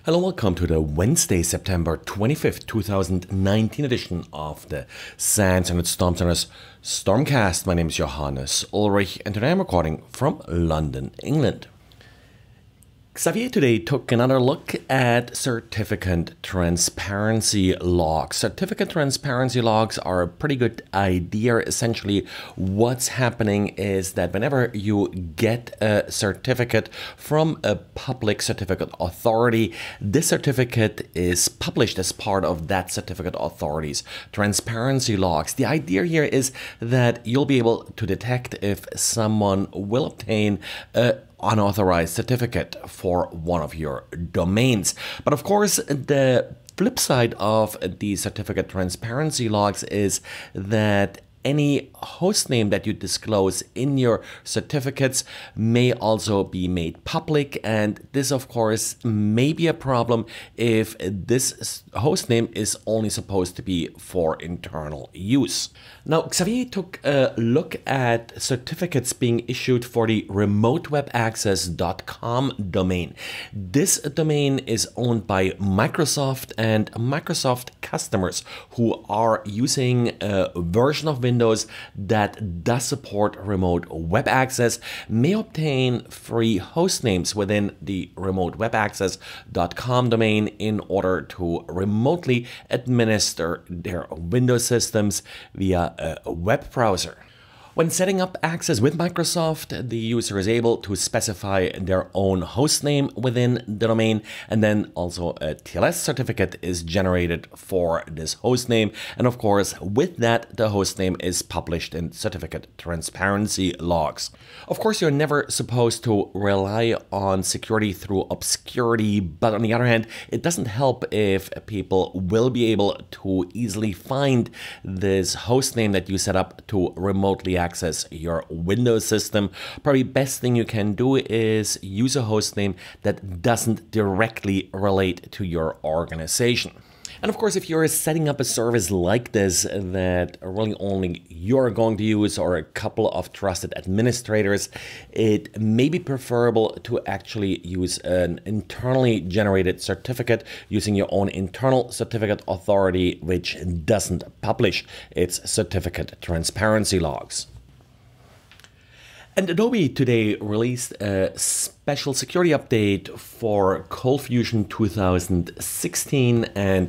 Hello, welcome to the Wednesday, September 25th, 2019 edition of the SANS and Storm Center's Stormcast. My name is Johannes Ulrich and today I'm recording from London, England. Xavier today took another look at certificate transparency logs. Certificate transparency logs are a pretty good idea. Essentially, what's happening is that whenever you get a certificate from a public certificate authority, this certificate is published as part of that certificate authority's transparency logs. The idea here is that you'll be able to detect if someone will obtain a unauthorized certificate for one of your domains. But of course, the flip side of the certificate transparency logs is that any hostname that you disclose in your certificates may also be made public, and this of course may be a problem if this hostname is only supposed to be for internal use. Now, Xavier took a look at certificates being issued for the remotewebaccess.com domain. This domain is owned by Microsoft, and Microsoft customers who are using a version of Windows that does support remote web access may obtain free host names within the remotewebaccess.com domain in order to remotely administer their Windows systems via a web browser. When setting up access with Microsoft, the user is able to specify their own hostname within the domain, and then also a TLS certificate is generated for this hostname. And of course, with that, the hostname is published in certificate transparency logs. Of course, you're never supposed to rely on security through obscurity, but on the other hand, it doesn't help if people will be able to easily find this hostname that you set up to remotely access your Windows system. Probably best thing you can do is use a hostname that doesn't directly relate to your organization. And of course, if you're setting up a service like this that really only you're going to use or a couple of trusted administrators, it may be preferable to actually use an internally generated certificate using your own internal certificate authority, which doesn't publish its certificate transparency logs. And Adobe today released a special security update for ColdFusion 2016 and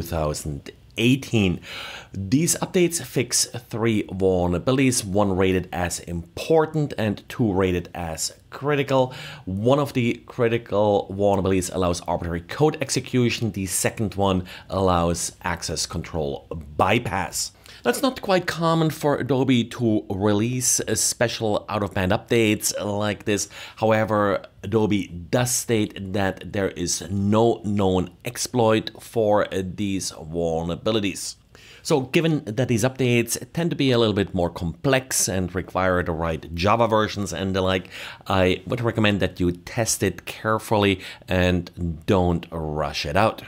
2018. These updates fix 3 vulnerabilities, 1 rated as important and 2 rated as critical. One of the critical vulnerabilities allows arbitrary code execution. The second one allows access control bypass. That's not quite common for Adobe to release a special out-of-band updates like this. However, Adobe does state that there is no known exploit for these vulnerabilities. So given that these updates tend to be a little bit more complex and require the right Java versions and the like, I would recommend that you test it carefully and don't rush it out.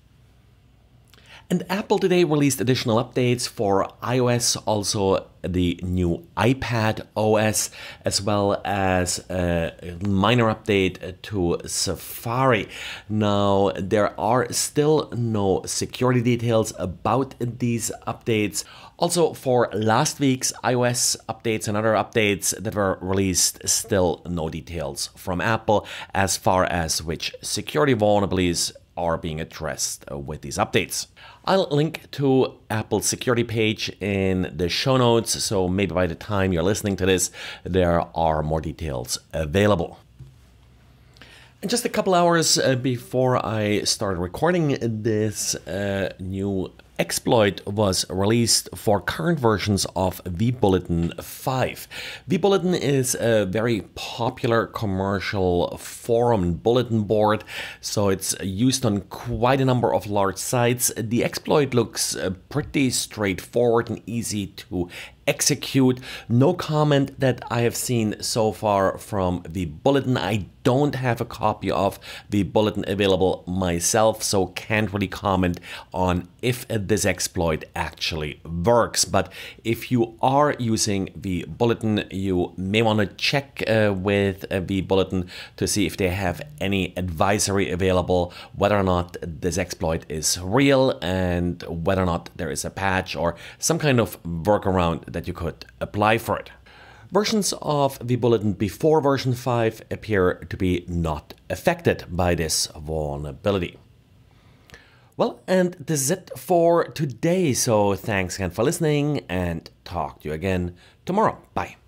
And Apple today released additional updates for iOS, also the new iPad OS, as well as a minor update to Safari. Now, there are still no security details about these updates. Also, for last week's iOS updates and other updates that were released, still no details from Apple as far as which security vulnerabilities are being addressed with these updates. I'll link to Apple's security page in the show notes, so maybe by the time you're listening to this, there are more details available. And just a couple hours before I started recording this, new exploit was released for current versions of vBulletin 5. vBulletin is a very popular commercial forum bulletin board, so it's used on quite a number of large sites. The exploit looks pretty straightforward and easy to execute. No comment that I have seen so far from vBulletin. I don't have a copy of vBulletin available myself, so can't really comment on if this exploit actually works. But if you are using vBulletin, you may want to check with vBulletin to see if they have any advisory available, whether or not this exploit is real and whether or not there is a patch or some kind of workaround that you could apply for it. Versions of vBulletin before version 5 appear to be not affected by this vulnerability. Well, and this is it for today, so thanks again for listening and talk to you again tomorrow. Bye.